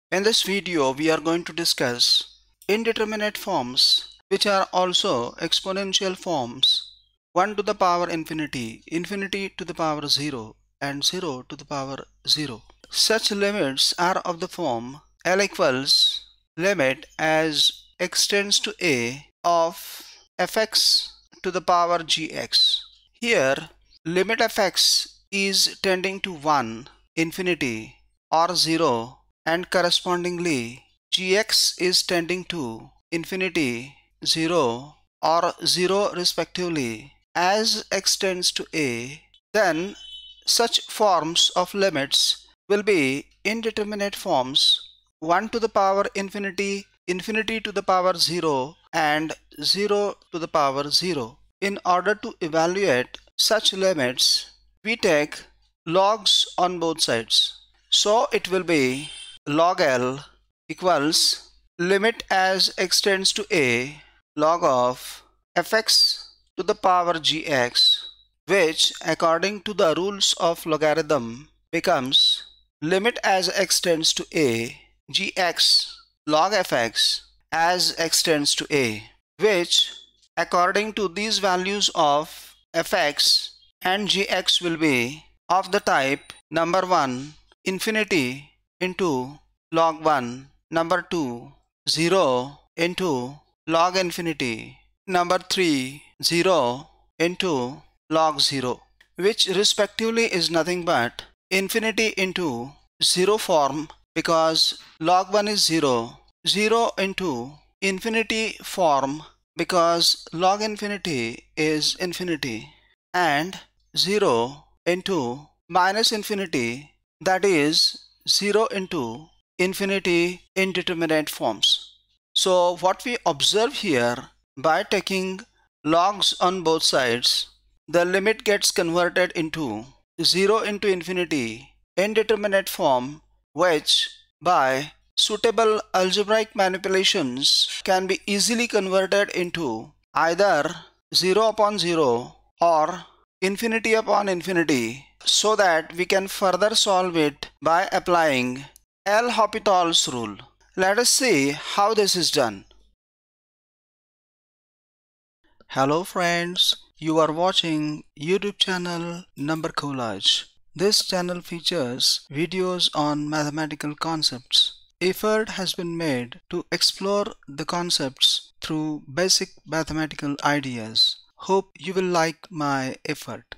In this video, we are going to discuss indeterminate forms, which are also exponential forms: 1 to the power infinity, infinity to the power 0, and 0 to the power 0. Such limits are of the form L equals limit as x tends to a of fx to the power gx. Here, limit fx is tending to 1, infinity, or 0, and correspondingly gx is tending to infinity, 0, or 0 respectively. As x tends to a, then such forms of limits will be indeterminate forms: 1 to the power infinity, infinity to the power 0, and 0 to the power 0. In order to evaluate such limits, we take logs on both sides. So it will be log L equals limit as x tends to a log of fx to the power gx, which according to the rules of logarithm becomes limit as x tends to a gx log fx as x tends to a, which according to these values of fx and gx will be of the type number 1 infinity into log 1, number 2 0 into log infinity, number 3 0 into log 0, which respectively is nothing but infinity into 0 form, because log 1 is 0, 0 into infinity form because log infinity is infinity, and 0 into minus infinity, that is 0 into infinity indeterminate forms. So what we observe here, by taking logs on both sides, the limit gets converted into 0 into infinity indeterminate form, which by suitable algebraic manipulations can be easily converted into either 0 upon 0 or infinity upon infinity, so that we can further solve it by applying L'Hopital's rule. Let us see how this is done. Hello friends, you are watching YouTube channel Number Collage. This channel features videos on mathematical concepts. Effort has been made to explore the concepts through basic mathematical ideas. Hope you will like my effort.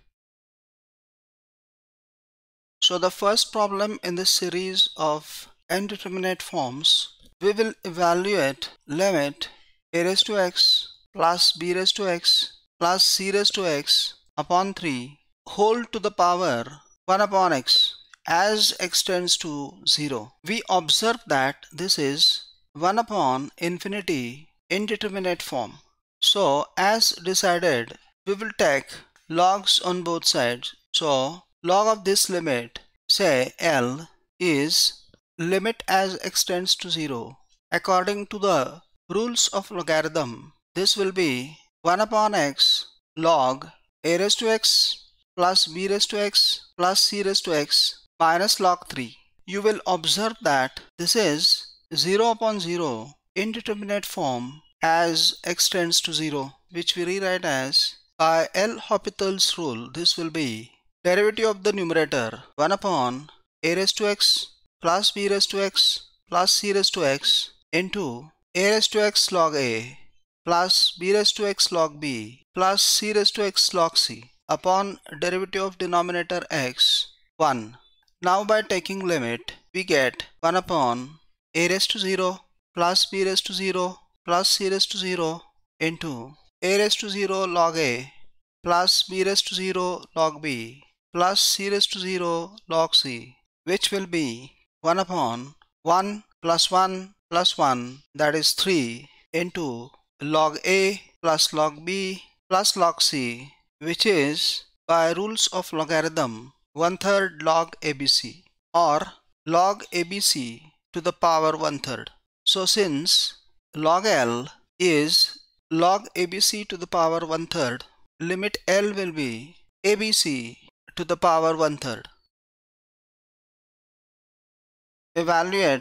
So the first problem in this series of indeterminate forms, we will evaluate limit a raised to x plus b raised to x plus c raised to x upon 3 whole to the power 1 upon x as x tends to 0. We observe that this is 1 upon infinity indeterminate form. So as decided, we will take logs on both sides. So log of this limit, say L, is limit as x tends to 0. According to the rules of logarithm, this will be 1 upon x log a raised to x plus b raised to x plus c raised to x minus log 3. You will observe that this is 0 upon 0 indeterminate form as x tends to 0, which we rewrite as, by L'Hopital's rule, this will be derivative of the numerator 1 upon a raised to x plus b raised to x plus c raised to x into a raised to x log a plus b raised to x log b plus c raised to x log c upon derivative of denominator x 1. Now by taking limit, we get 1 upon a raised to 0 plus b raised to 0 plus c raised to 0 into a raised to 0 log a plus b raised to 0 log b plus c raised to 0 log c, which will be 1 upon 1 plus 1 plus 1, that is 3, into log a plus log b plus log c, which is by rules of logarithm 1/3 log abc, or log abc to the power 1/3. So since log L is log abc to the power 1/3, limit L will be abc to the power 1/3. Evaluate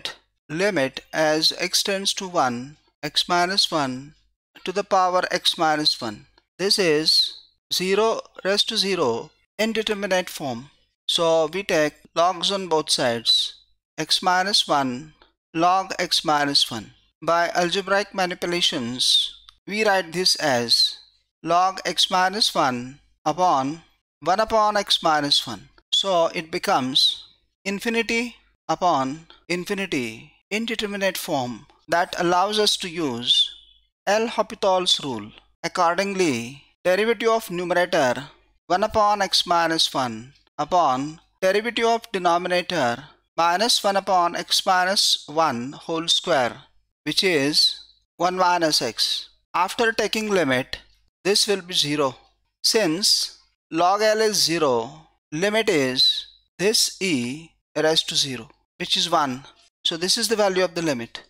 limit as x tends to 1, x minus 1 to the power x minus 1. This is 0 raised to 0 indeterminate form. So we take logs on both sides, x minus 1 log x minus 1. By algebraic manipulations, we write this as log x minus 1 upon x minus 1. So it becomes infinity upon infinity indeterminate form that allows us to use L'Hopital's rule. Accordingly, derivative of numerator 1 upon x minus 1 upon derivative of denominator minus 1 upon x minus 1 whole square, which is 1 minus x. After taking limit, this will be 0. Since log L is 0, limit is this e raised to 0, which is 1. So this is the value of the limit.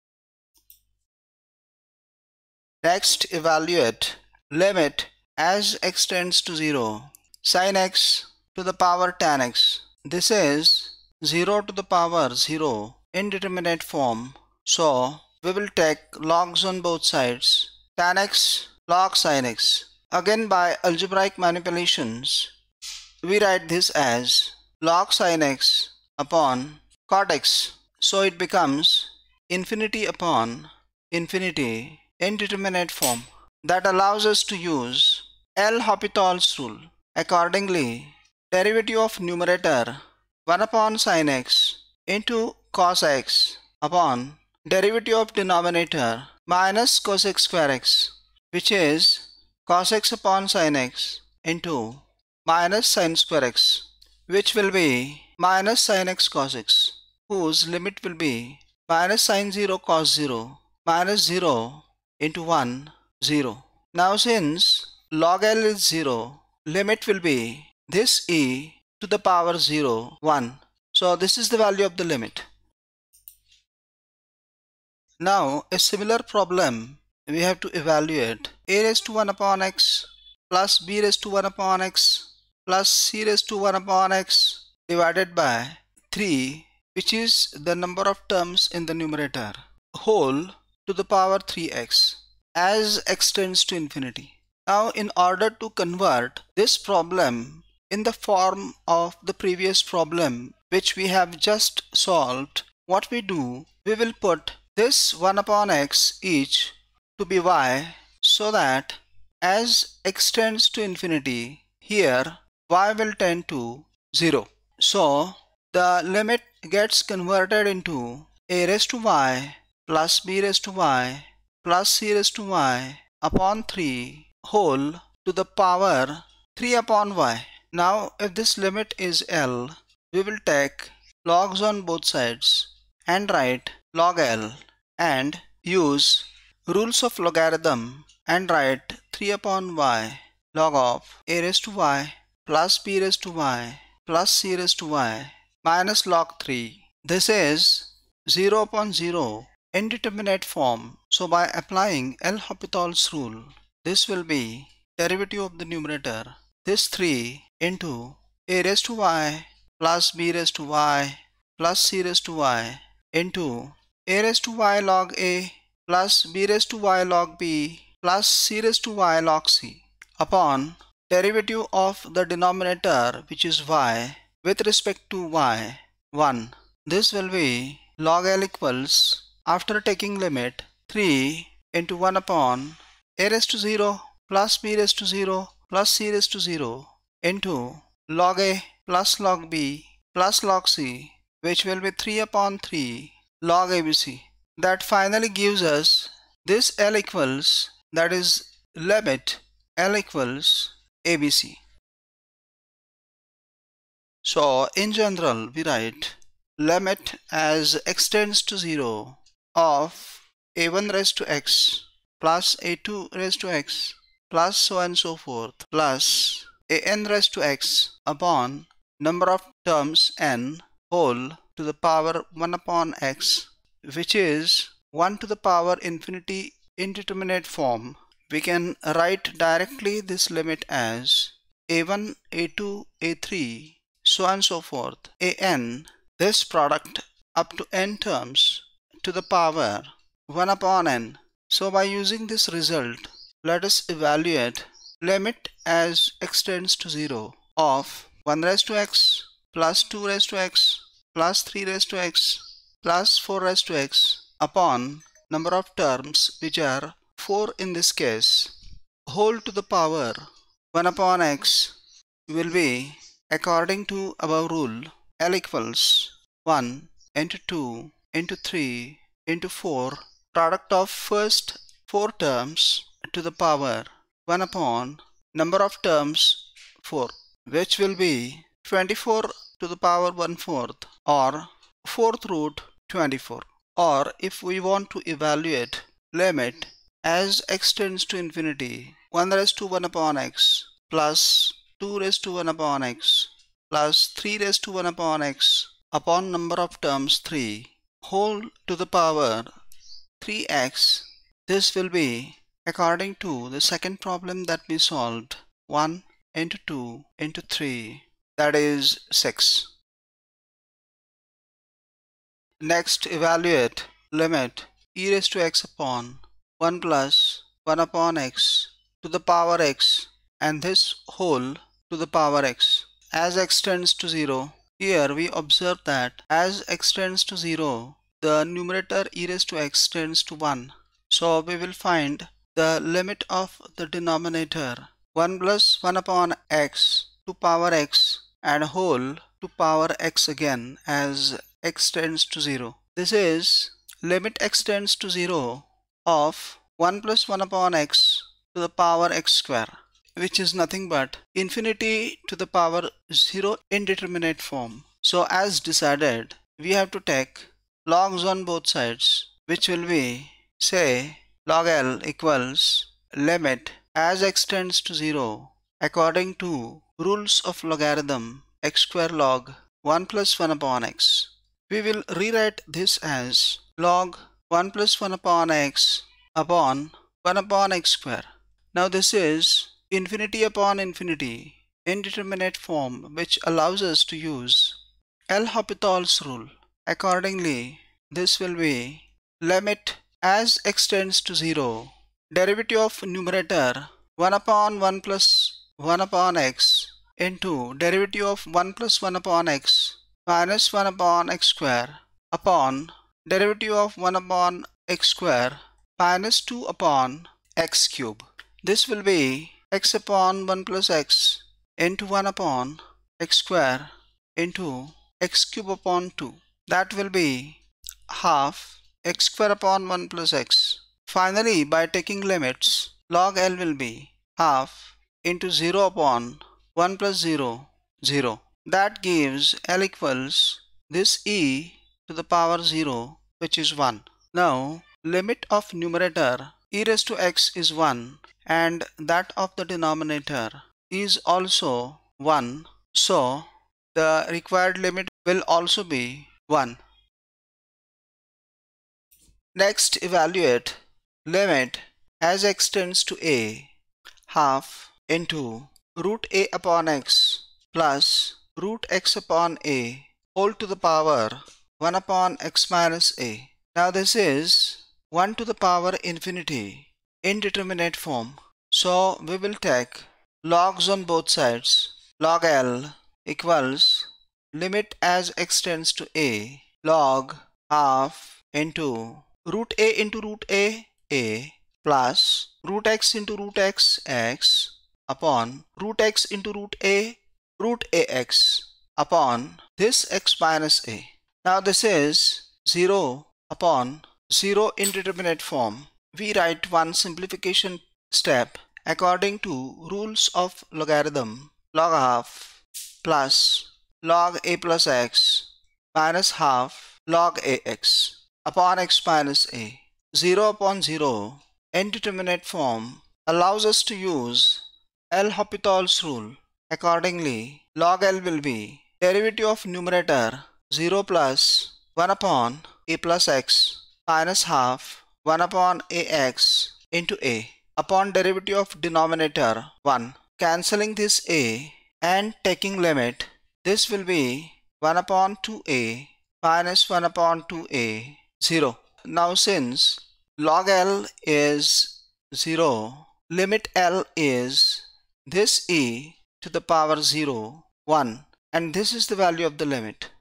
Next, evaluate limit as x tends to 0, sin x to the power tan x. This is 0 to the power 0 indeterminate form. So we will take logs on both sides, tan x log sin x. Again, by algebraic manipulations, we write this as log sin x upon cot x. So it becomes infinity upon infinity indeterminate form that allows us to use L'Hopital's rule. Accordingly, derivative of numerator 1 upon sin x into cos x upon derivative of denominator minus cosec square x, which is cos x upon sin x into minus sin square x, which will be minus sin x cos x, whose limit will be minus sin 0 cos 0 minus 0 into 1, 0. Now since log L is 0, limit will be this e to the power 0, 1. So this is the value of the limit. Now a similar problem we have to evaluate a raised to 1 upon x plus b raised to 1 upon x plus c raised to 1 upon x divided by 3, which is the number of terms in the numerator, whole to the power 3x as x tends to infinity. Now in order to convert this problem in the form of the previous problem which we have just solved, what we do, we will put this 1 upon x each to be y, so that as x tends to infinity, here y will tend to 0. So the limit gets converted into a raised to y plus b raised to y plus c raised to y upon 3 whole to the power 3 upon y. Now if this limit is L, we will take logs on both sides and write log L and use rules of logarithm and write 3 upon y log of a raised to y plus b raised to y plus c raised to y minus log 3. This is 0 upon 0 indeterminate form. So by applying L'Hopital's rule, this will be derivative of the numerator, this 3 into a raised to y plus b raised to y plus c raised to y into a raised to y log a plus b raised to y log b plus c raised to y log c upon derivative of the denominator, which is y, with respect to y, 1. This will be log L equals, after taking limit, 3 into 1 upon a raised to 0 plus b raised to 0 plus c raised to 0 into log a plus log b plus log c, which will be 3 upon 3 log abc. That finally gives us this L equals, that is limit L equals abc. So in general we write limit as x tends to 0 of a1 raised to x plus a2 raised to x plus so on and so forth plus an raised to x upon number of terms n whole to the power 1 upon x, which is 1 to the power infinity indeterminate form. We can write directly this limit as a1, a2, a3, so on and so forth, an, this product up to n terms to the power 1 upon n. So by using this result, let us evaluate limit as x tends to 0 of 1 raised to x plus 2 raised to x plus 3 raised to x plus 4 raised to x upon number of terms, which are 4 in this case, whole to the power 1 upon x will be, according to above rule, L equals 1 into 2 into 3 into 4 product of first 4 terms to the power 1 upon number of terms 4, which will be 24 to the power 1/4 or 4th root 24. Or if we want to evaluate limit as x tends to infinity, 1 raised to 1 upon x plus 2 raised to 1 upon x plus 3 raised to 1 upon x upon number of terms 3 whole to the power 3x, this will be, according to the second problem that we solved, 1 into 2 into 3, that is 6. Next, evaluate limit e raised to x upon 1 plus 1 upon x to the power x, and this whole to the power x as x tends to 0. Here we observe that as x tends to 0, the numerator e raised to x tends to 1. So we will find the limit of the denominator 1 plus 1 upon x to power x and whole to power x again as x tends to 0. This is limit x tends to 0 of 1 plus 1 upon x to the power x square, which is nothing but infinity to the power 0 indeterminate form. So as decided, we have to take logs on both sides, which will be, say, log L equals limit as x tends to 0 according to rules of logarithm x square log 1 plus 1 upon x. We will rewrite this as log 1 plus 1 upon x upon 1 upon x square. Now this is infinity upon infinity indeterminate form, which allows us to use L'Hopital's rule. Accordingly, this will be limit as x tends to 0, derivative of numerator 1 upon 1 plus 1 upon x into derivative of 1 plus 1 upon x minus 1 upon x square upon derivative of 1 upon x square minus 2 upon x cube. This will be x upon 1 plus x into 1 upon x square into x cube upon 2. That will be half x square upon 1 plus x. Finally, by taking limits, log L will be half into 0 upon 1 plus 0, 0. That gives L equals this e to the power 0, which is 1. Now, limit of numerator e raised to x is 1 and that of the denominator is also 1. So, the required limit will also be 1. Next, evaluate limit as x tends to a, half into root a upon x plus root x upon a whole to the power 1 upon x minus a. Now this is 1 to the power infinity indeterminate form. So we will take logs on both sides. Log L equals limit as x tends to a log half into root a plus root x into root x x upon root x into root a x upon this x minus a. Now this is 0 upon 0 indeterminate form. We write one simplification step according to rules of logarithm. Log half plus log a plus x minus half log ax upon x minus a. 0 upon 0 indeterminate form allows us to use L'Hopital's rule. Accordingly, log L will be derivative of numerator 0 plus 1 upon a plus x minus half 1 upon ax into a upon derivative of denominator 1. Cancelling this a and taking limit, this will be 1 upon 2a minus 1 upon 2a, 0. Now since log L is 0, limit L is this e to the power 0, 1, and this is the value of the limit.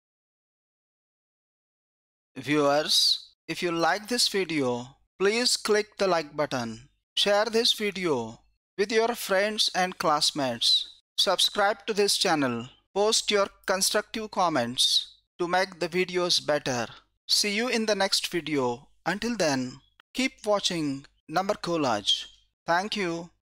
Viewers, if you like this video, please click the like button. Share this video with your friends and classmates. Subscribe to this channel. Post your constructive comments to make the videos better. See you in the next video. Until then, keep watching Number Collage. Thank you.